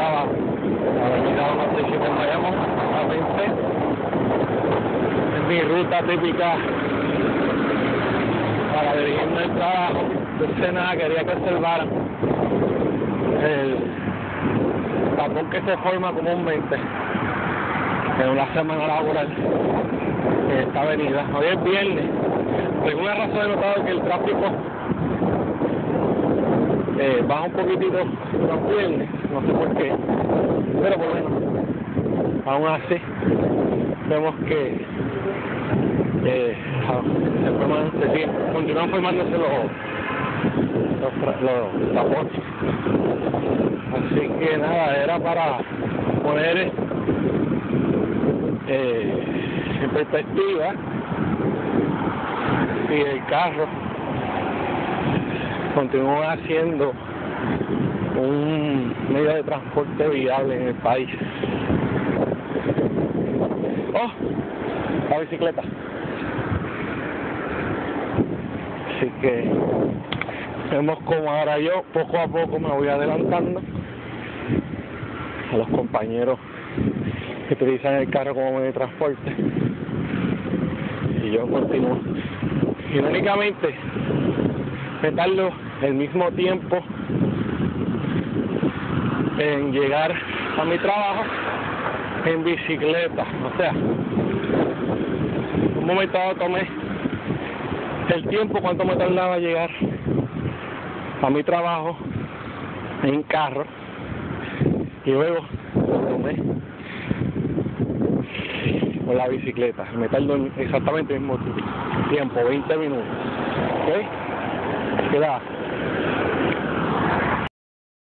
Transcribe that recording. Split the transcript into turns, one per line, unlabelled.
trabajo. Avenida 167 en Bayamón, a 20. Es mi ruta típica para dirigirme al trabajo. Entonces nada, quería que observaran el tapón que se forma comúnmente en una semana laboral en esta avenida. Hoy es viernes. Por alguna razón he notado que el tráfico baja un poquitito los viernes, no sé por qué, pero por lo menos aún así vemos que continúan formándose los tapones. Así que nada, era para poner en perspectiva si el carro continúa siendo un medio de transporte viable en el país. ¡Oh! La bicicleta. Así que vemos como ahora yo poco a poco me voy adelantando a los compañeros que utilizan el carro como medio de transporte, y yo continúo. Irónicamente me tardo el mismo tiempo en llegar a mi trabajo en bicicleta. O sea, un momento dado tomé el tiempo cuánto me tardaba llegar a mi trabajo en carro, y luego tomé con la bicicleta. Me tardo exactamente el mismo tiempo, 20 minutos. ¿Ok? Queda